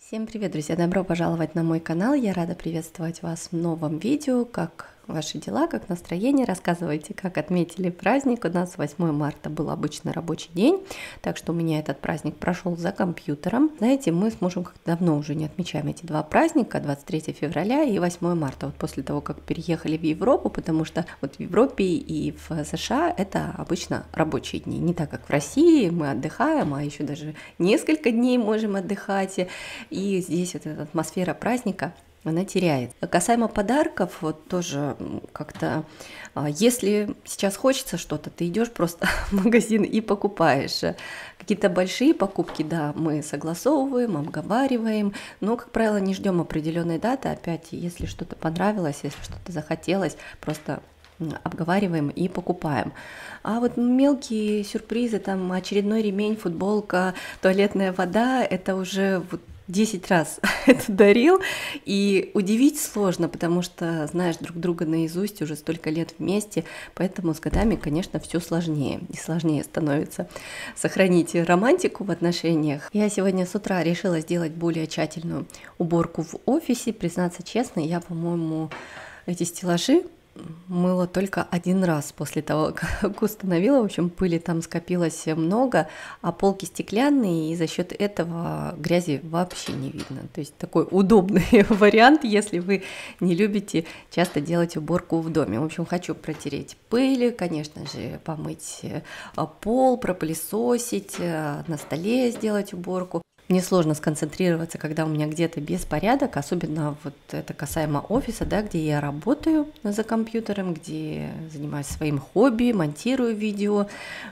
Всем привет, друзья! Добро пожаловать на мой канал. Я рада приветствовать вас в новом видео. Как ваши дела, как настроение? Рассказывайте, как отметили праздник. У нас 8 марта был обычный рабочий день, так что у меня этот праздник прошел за компьютером. Знаете, мы с мужем как-то давно уже не отмечаем эти два праздника, 23 февраля и 8 марта, вот после того, как переехали в Европу, потому что вот в Европе и в США это обычно рабочие дни, не так, как в России, мы отдыхаем, а еще даже несколько дней можем отдыхать, и здесь вот эта атмосфера праздника, она теряет. Касаемо подарков, вот тоже как-то, если сейчас хочется что-то, ты идешь просто в магазин и покупаешь. Какие-то большие покупки, да, мы согласовываем, обговариваем, но, как правило, не ждем определенной даты. Опять, если что-то понравилось, если что-то захотелось, просто обговариваем и покупаем. А вот мелкие сюрпризы, там очередной ремень, футболка, туалетная вода, это уже вот 10 раз это дарил, и удивить сложно, потому что знаешь друг друга наизусть уже столько лет вместе, поэтому с годами, конечно, все сложнее и сложнее становится сохранить романтику в отношениях. Я сегодня с утра решила сделать более тщательную уборку в офисе. Признаться честно, я, по-моему, эти стеллажи мыла только один раз после того, как установила. В общем, пыли там скопилось много, а полки стеклянные, и за счет этого грязи вообще не видно. То есть такой удобный вариант, если вы не любите часто делать уборку в доме. В общем, хочу протереть пыль, конечно же, помыть пол, пропылесосить, на столе сделать уборку. Мне сложно сконцентрироваться, когда у меня где-то беспорядок, особенно вот это касаемо офиса, да, где я работаю за компьютером, где занимаюсь своим хобби, монтирую видео,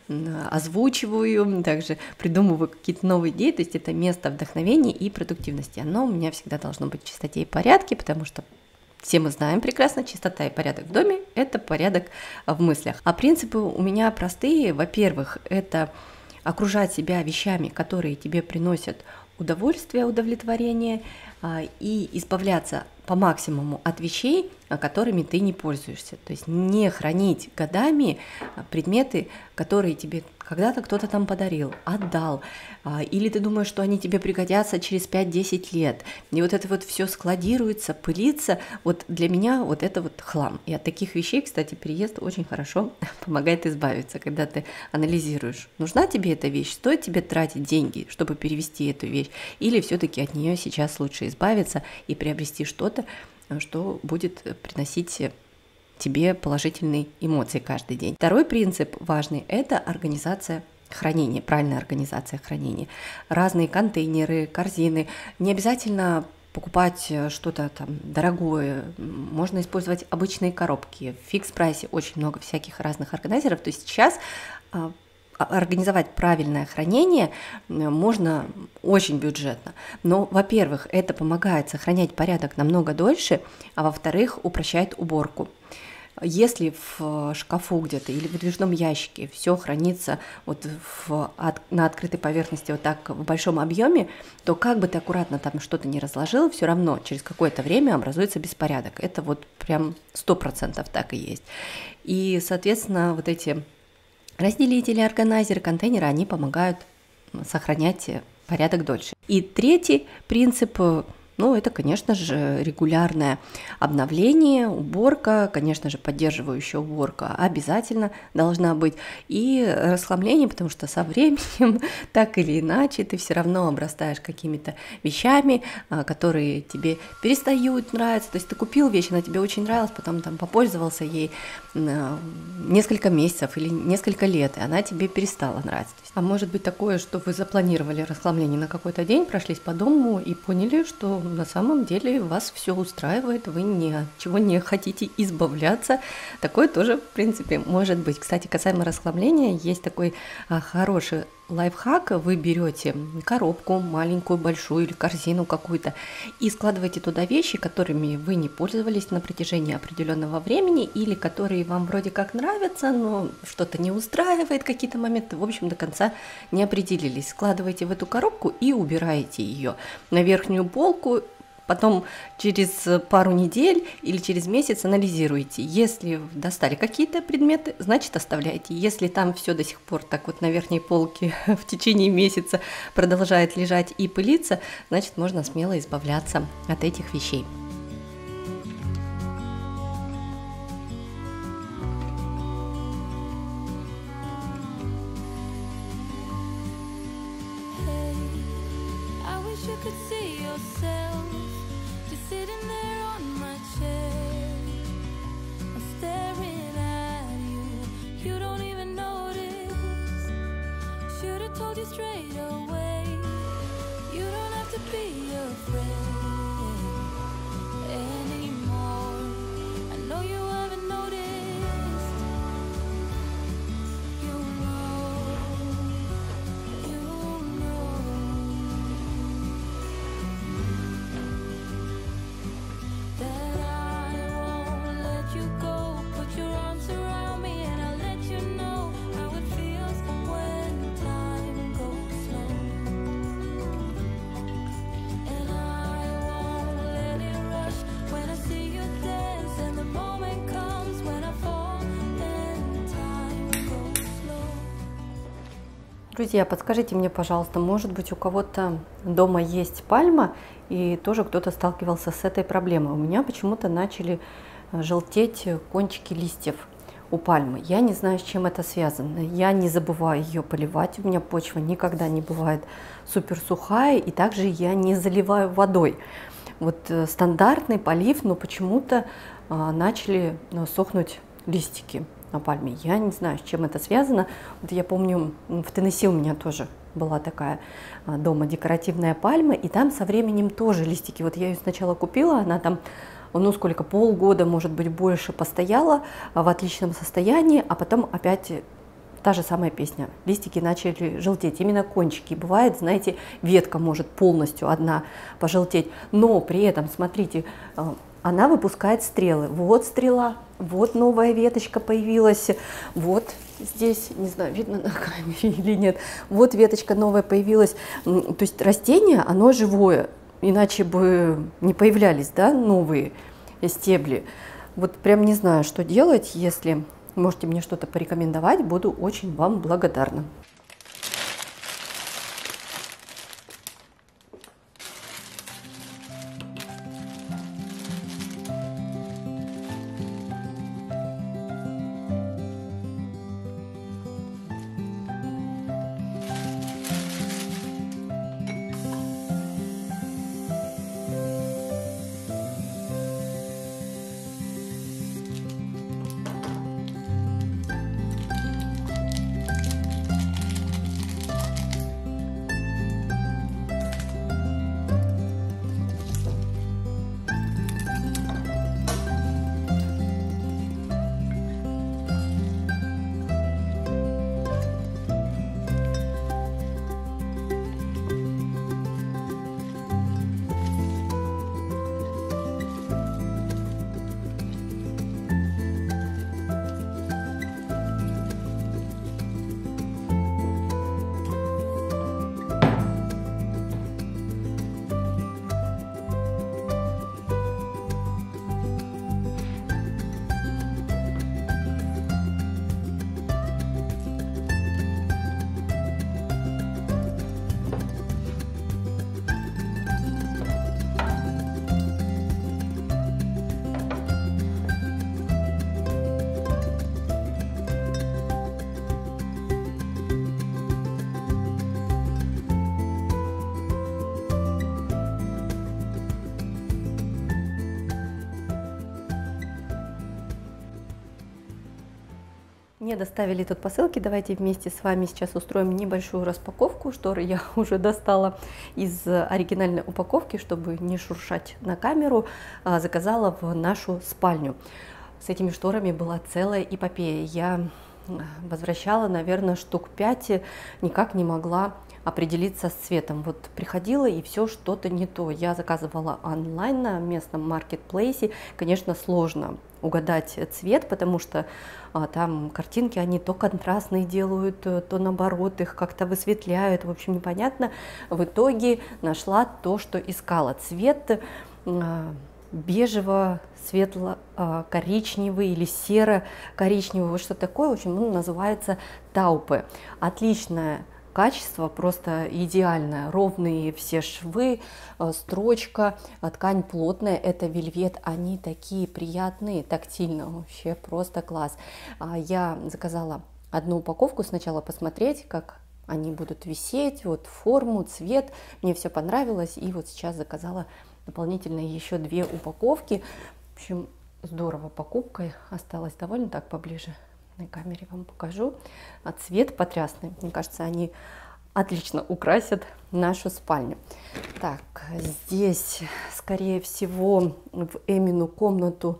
озвучиваю, также придумываю какие-то новые идеи, то есть это место вдохновения и продуктивности. Оно у меня всегда должно быть в чистоте и порядке, потому что все мы знаем прекрасно, чистота и порядок в доме – это порядок в мыслях. А принципы у меня простые. Во-первых, это окружать себя вещами, которые тебе приносят удовольствие, удовлетворение, и избавляться по максимуму от вещей, которыми ты не пользуешься. То есть не хранить годами предметы, которые тебе когда-то кто-то там подарил, отдал, или ты думаешь, что они тебе пригодятся через 5-10 лет. И вот это вот все складируется, пылится. Вот для меня вот это вот хлам. И от таких вещей, кстати, переезд очень хорошо помогает избавиться, когда ты анализируешь, нужна тебе эта вещь, стоит тебе тратить деньги, чтобы перевести эту вещь, или все-таки от нее сейчас лучше избавиться и приобрести что-то, что будет приносить тебе положительные эмоции каждый день. Второй принцип важный – это организация хранения, правильная организация хранения. Разные контейнеры, корзины. Не обязательно покупать что-то там дорогое, можно использовать обычные коробки. В фикс-прайсе очень много всяких разных органайзеров. То есть сейчас организовать правильное хранение можно очень бюджетно. Но, во-первых, это помогает сохранять порядок намного дольше, а во-вторых, упрощает уборку. Если в шкафу где-то или в выдвижном ящике все хранится вот на открытой поверхности вот так в большом объеме, то как бы ты аккуратно там что-то не разложил, все равно через какое-то время образуется беспорядок. Это вот прям 100% так и есть. И, соответственно, вот эти разделители, органайзеры, контейнеры, они помогают сохранять порядок дольше. И третий принцип, это, конечно же, регулярное обновление, уборка, конечно же, поддерживающая уборка обязательно должна быть, и расхламление, потому что со временем, так или иначе, ты все равно обрастаешь какими-то вещами, которые тебе перестают нравиться. То есть ты купил вещь, она тебе очень нравилась, потом там попользовался ей несколько месяцев или несколько лет, и она тебе перестала нравиться. А может быть такое, что вы запланировали расхламление на какой-то день, прошлись по дому и поняли, что на самом деле вас все устраивает, вы ни от чего не хотите избавляться. Такое тоже, в принципе, может быть. Кстати, касаемо расхламления, есть такой хороший лайфхак. Вы берете коробку маленькую, большую или корзину какую-то и складываете туда вещи, которыми вы не пользовались на протяжении определенного времени или которые вам вроде как нравятся, но что-то не устраивает, какие-то моменты, в общем, до конца не определились. Складываете в эту коробку и убираете ее на верхнюю полку. потом через пару недель или через месяц анализируете. Если достали какие-то предметы, значит оставляйте. Если там все до сих пор так вот на верхней полке в течение месяца продолжает лежать и пылиться, значит можно смело избавляться от этих вещей. Друзья, подскажите мне, пожалуйста, может быть, у кого-то дома есть пальма, и тоже кто-то сталкивался с этой проблемой. У меня почему-то начали желтеть кончики листьев у пальмы. Я не знаю, с чем это связано. Я не забываю ее поливать, у меня почва никогда не бывает супер сухая, и также я не заливаю водой. Вот стандартный полив, но почему-то начали сохнуть листики на пальме. Я не знаю, с чем это связано. Вот я помню, в Теннесси у меня тоже была такая дома декоративная пальма, и там со временем тоже листики. Вот я ее сначала купила, она там, ну сколько, полгода, может быть, больше постояла в отличном состоянии, а потом опять та же самая песня. Листики начали желтеть, именно кончики. Бывает, знаете, ветка может полностью одна пожелтеть, но при этом, смотрите, она выпускает стрелы. Вот стрела, вот новая веточка появилась, вот здесь, не знаю, видно на камере или нет, вот веточка новая появилась. То есть растение, оно живое, иначе бы не появлялись, да, новые стебли. Вот прям не знаю, что делать. Если можете мне что-то порекомендовать, буду очень вам благодарна. Мне доставили тут посылки, давайте вместе с вами сейчас устроим небольшую распаковку. Шторы я уже достала из оригинальной упаковки, чтобы не шуршать на камеру, заказала в нашу спальню. С этими шторами была целая эпопея. Я возвращала, наверное, штук 5, никак не могла определиться с цветом. Вот приходила и все что-то не то. Я заказывала онлайн на местном маркетплейсе. Конечно, сложно угадать цвет, потому что там картинки, они то контрастные делают, то наоборот их как-то высветляют. В общем, непонятно. В итоге нашла то, что искала. Цвет бежево, светло-коричневый или серо-коричневый, вот что такое, в общем, называется таупе. Отличное качество, просто идеальное, ровные все швы, строчка, ткань плотная, это вельвет, они такие приятные, тактильно, вообще просто класс. Я заказала одну упаковку сначала посмотреть, как они будут висеть, вот форму, цвет, мне все понравилось, и вот сейчас заказала дополнительно еще 2 упаковки. В общем, здорово покупка, осталось довольно, так поближе на камере вам покажу. А цвет потрясный, мне кажется, они отлично украсят нашу спальню. Так, здесь, скорее всего, в Эмину комнату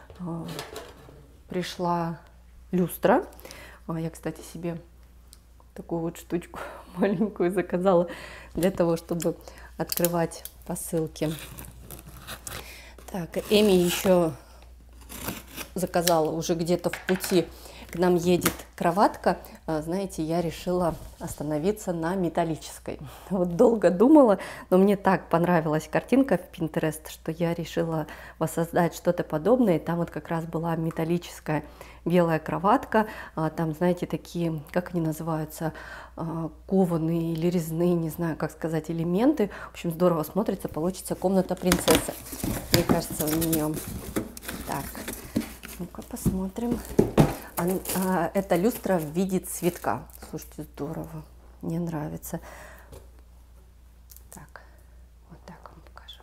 пришла люстра. Я, кстати, себе такую вот штучку маленькую заказала для того, чтобы открывать посылки. Так, Эми еще заказала уже где-то в пути. К нам едет кроватка. Знаете, я решила остановиться на металлической. Вот долго думала, но мне так понравилась картинка в Pinterest, что я решила воссоздать что-то подобное. И там вот как раз была металлическая белая кроватка. Там, знаете, такие, как они называются, кованые или резные, не знаю, как сказать, элементы. В общем, здорово смотрится, получится комната принцессы. Мне кажется, у нее. Так, ну-ка посмотрим. Это люстра в виде цветка. Слушайте, здорово, мне нравится. Так, вот так вам покажу.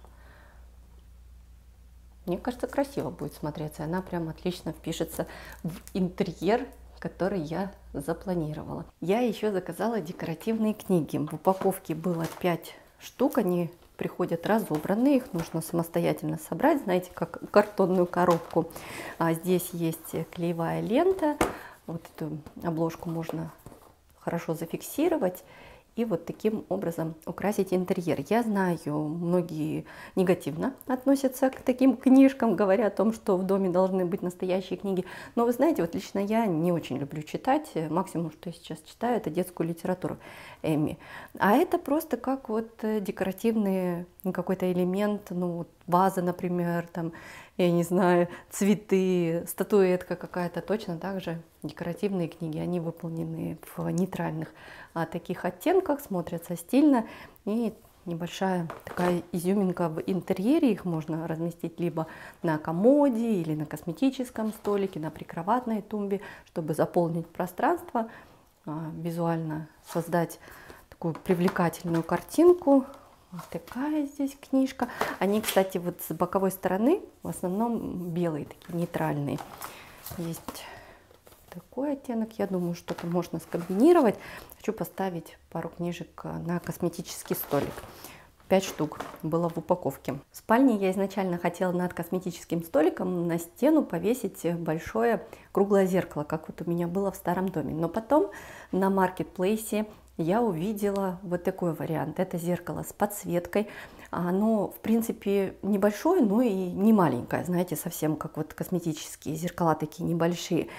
Мне кажется, красиво будет смотреться. Она прям отлично впишется в интерьер, который я запланировала. Я еще заказала декоративные книги. В упаковке было 5 штук. Они приходят разобранные, их нужно самостоятельно собрать, знаете, как картонную коробку. Здесь есть клеевая лента, вот эту обложку можно хорошо зафиксировать и вот таким образом украсить интерьер. Я знаю, многие негативно относятся к таким книжкам, говоря о том, что в доме должны быть настоящие книги. Но вы знаете, вот лично я не очень люблю читать. Максимум, что я сейчас читаю, это детскую литературу Эми. А это просто как вот декоративный какой-то элемент, ну вот ваза, например, там, я не знаю, цветы, статуэтка какая-то, точно так же декоративные книги, они выполнены в нейтральных таких оттенках, смотрятся стильно, и небольшая такая изюминка в интерьере, их можно разместить либо на комоде или на косметическом столике, на прикроватной тумбе, чтобы заполнить пространство, визуально создать такую привлекательную картинку. Вот такая здесь книжка. Они, кстати, вот с боковой стороны в основном белые, такие нейтральные. Есть такой оттенок. Я думаю, что-то можно скомбинировать. Хочу поставить пару книжек на косметический столик. 5 штук было в упаковке. В спальне я изначально хотела над косметическим столиком на стену повесить большое круглое зеркало, как вот у меня было в старом доме. Но потом на маркетплейсе я увидела вот такой вариант. Это зеркало с подсветкой. Оно, в принципе, небольшое, но и не маленькое. Знаете, совсем как вот косметические зеркала такие небольшие.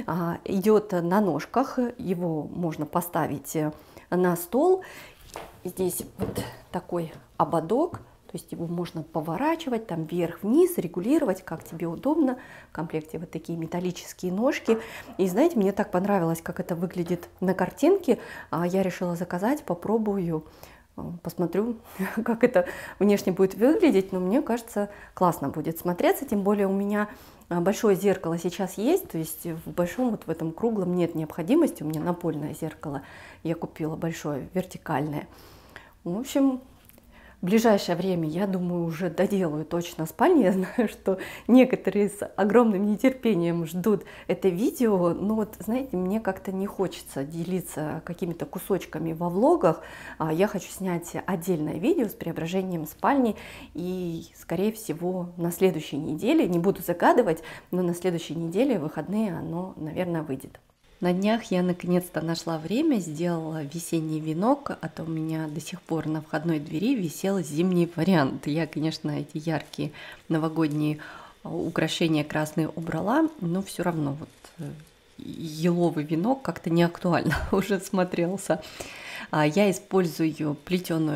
Идет на ножках. Его можно поставить на стол. Здесь вот такой ободок. То есть его можно поворачивать там вверх-вниз, регулировать, как тебе удобно. В комплекте вот такие металлические ножки. И знаете, мне так понравилось, как это выглядит на картинке. Я решила заказать, попробую, посмотрю, как это внешне будет выглядеть. Но мне кажется, классно будет смотреться. Тем более у меня большое зеркало сейчас есть. То есть в большом вот в этом круглом нет необходимости. У меня напольное зеркало я купила большое, вертикальное. В общем, в ближайшее время, я думаю, уже доделаю точно спальню. Я знаю, что некоторые с огромным нетерпением ждут это видео. Но вот, знаете, мне как-то не хочется делиться какими-то кусочками во влогах. Я хочу снять отдельное видео с преображением спальни. И, скорее всего, на следующей неделе, не буду загадывать, но на следующей неделе, в выходные, оно, наверное, выйдет. На днях я наконец-то нашла время, сделала весенний венок, а то у меня до сих пор на входной двери висел зимний вариант. Я, конечно, эти яркие новогодние украшения красные убрала, но все равно вот еловый венок как-то не актуально уже смотрелся. Я использую плетеную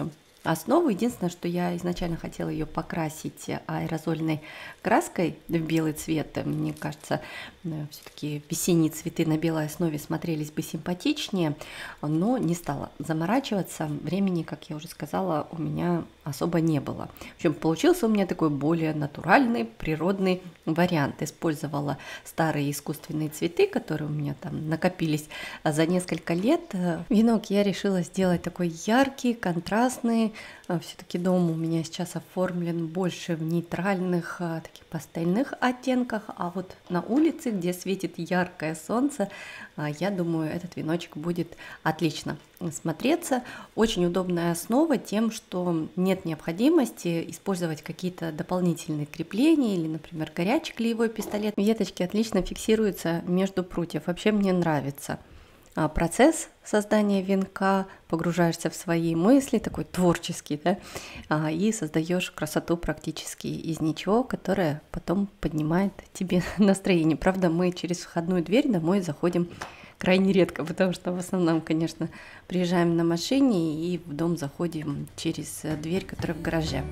основу. Единственное, что я изначально хотела ее покрасить аэрозольной краской в белый цвет. Мне кажется, все-таки весенние цветы на белой основе смотрелись бы симпатичнее, но не стала заморачиваться. Времени, как я уже сказала, у меня особо не было. В общем, получился у меня такой более натуральный, природный вариант. Использовала старые искусственные цветы, которые у меня там накопились за несколько лет. Венок я решила сделать такой яркий, контрастный. Все-таки дом у меня сейчас оформлен больше в нейтральных, таких пастельных оттенках, а вот на улице, где светит яркое солнце, я думаю, этот веночек будет отлично смотреться. Очень удобная основа тем, что нет необходимости использовать какие-то дополнительные крепления или, например, горячий клеевой пистолет. Веточки отлично фиксируются между прутьев. Вообще мне нравится процесс создания венка, погружаешься в свои мысли, такой творческий, да, и создаешь красоту практически из ничего, которая потом поднимает тебе настроение. Правда, мы через входную дверь домой заходим крайне редко, потому что в основном, конечно, приезжаем на машине и в дом заходим через дверь, которая в гараже.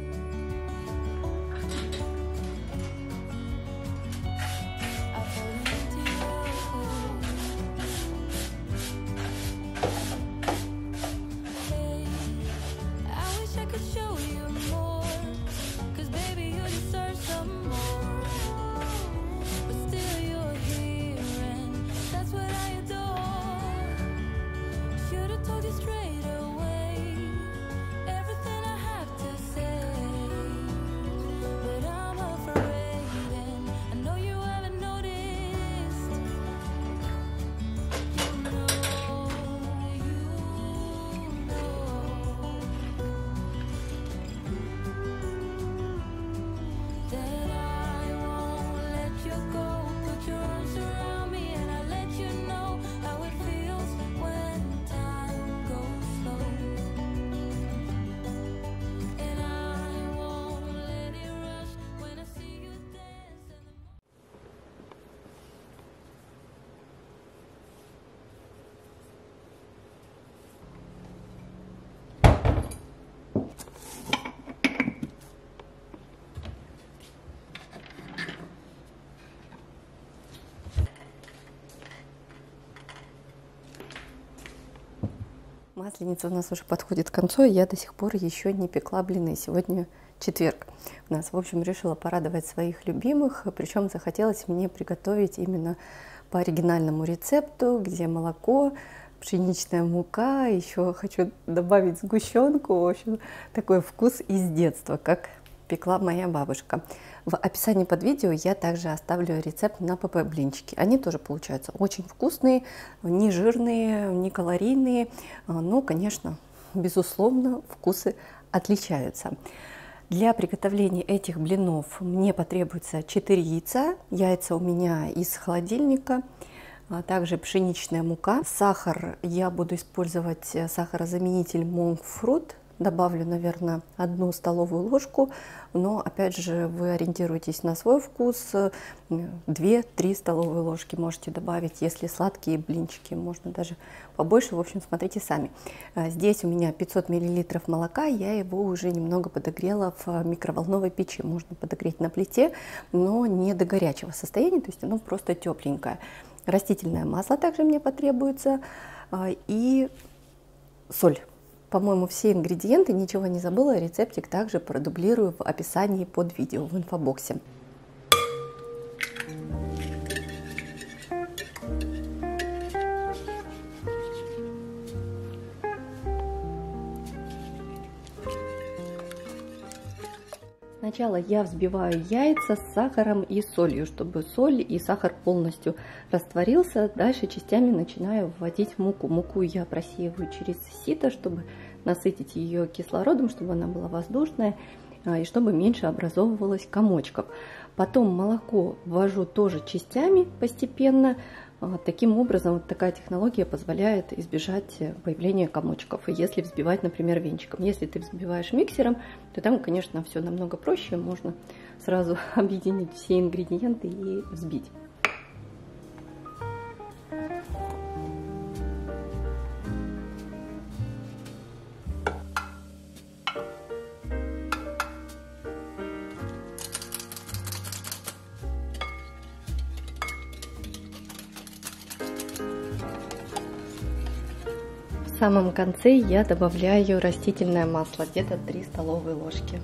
Масленица у нас уже подходит к концу, и я до сих пор еще не пекла блины. Сегодня четверг. У нас, в общем, решила порадовать своих любимых, причем захотелось мне приготовить именно по оригинальному рецепту, где молоко, пшеничная мука, еще хочу добавить сгущенку. В общем, такой вкус из детства, как пекла моя бабушка. В описании под видео я также оставлю рецепт на ПП-блинчики. Они тоже получаются очень вкусные, не жирные, не калорийные, но, конечно, безусловно, вкусы отличаются. Для приготовления этих блинов мне потребуется 4 яйца. Яйца у меня из холодильника, также пшеничная мука. Сахар я буду использовать сахарозаменитель Monk Fruit. Добавлю, наверное, 1 столовую ложку, но, опять же, вы ориентируйтесь на свой вкус. 2-3 столовые ложки можете добавить, если сладкие блинчики, можно даже побольше. В общем, смотрите сами. Здесь у меня 500 мл молока, я его уже немного подогрела в микроволновой печи. Можно подогреть на плите, но не до горячего состояния, то есть оно просто тепленькое. Растительное масло также мне потребуется и соль. По-моему, все ингредиенты, ничего не забыла, рецептик также продублирую в описании под видео в инфобоксе. Сначала я взбиваю яйца с сахаром и солью, чтобы соль и сахар полностью растворился. Дальше частями начинаю вводить муку. Муку я просеиваю через сито, чтобы насытить ее кислородом, чтобы она была воздушная и чтобы меньше образовывалось комочков. Потом молоко ввожу тоже частями постепенно. Таким образом, вот такая технология позволяет избежать появления комочков, если взбивать, например, венчиком. Если ты взбиваешь миксером, то там, конечно, все намного проще, можно сразу объединить все ингредиенты и взбить. самом конце я добавляю растительное масло, где-то 3 столовые ложки.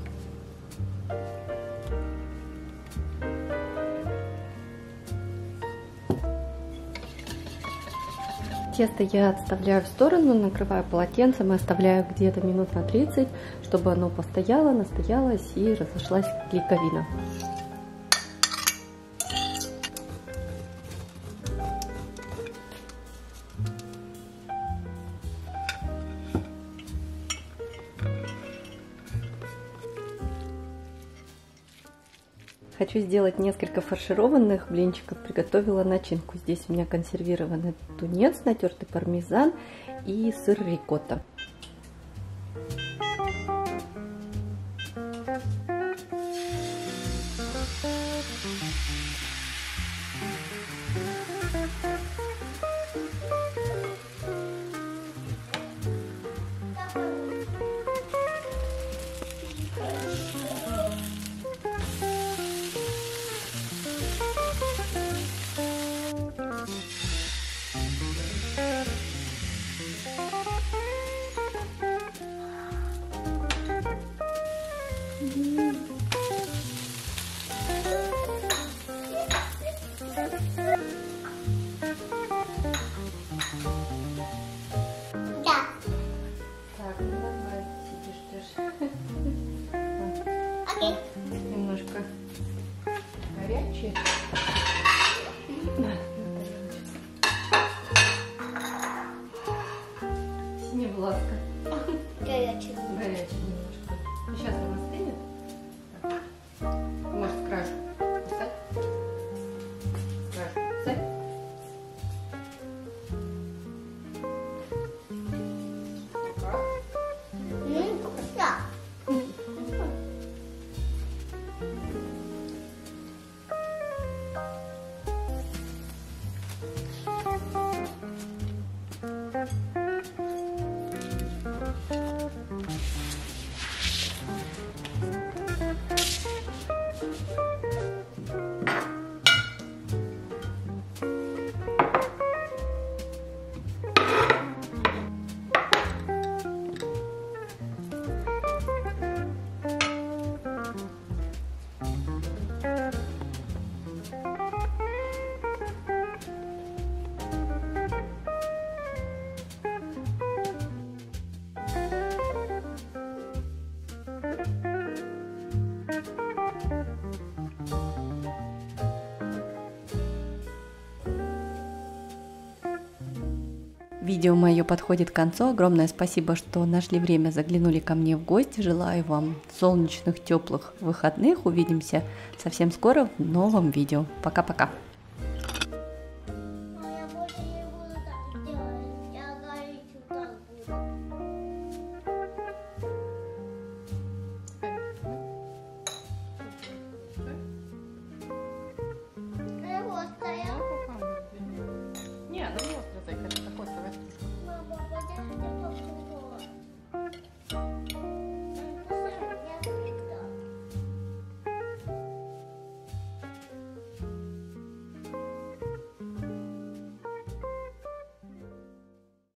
Тесто я отставляю в сторону, накрываю полотенцем и оставляю где-то минут на 30, чтобы оно постояло, настоялось и разошлась клейковина. Хочу сделать несколько фаршированных блинчиков. Приготовила начинку. Здесь у меня консервированный тунец, натертый пармезан и сыр рикотта. Немножко горячие. Синевласка. Горячий. Горячий немножко. Сейчас он остынет. Может, с краю писать? С краю писать? Вкусно. Видео мое подходит к концу. Огромное спасибо, что нашли время, заглянули ко мне в гости. Желаю вам солнечных, теплых выходных. Увидимся совсем скоро в новом видео. Пока-пока. Я больше не буду так делать. Я говорить так буду. Острая. Не, ну не острая, зайка, это такой, давай. Мама, подожди, попробовала.